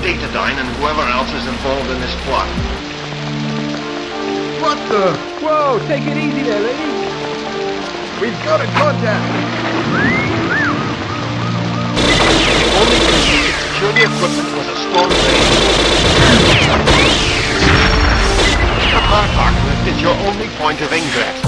Datadyne and whoever else is involved in this plot. What the? Whoa, take it easy there, lady. We've got a contact. The only reason to secure the equipment was a storm drain. The car park lift is your only point of ingress.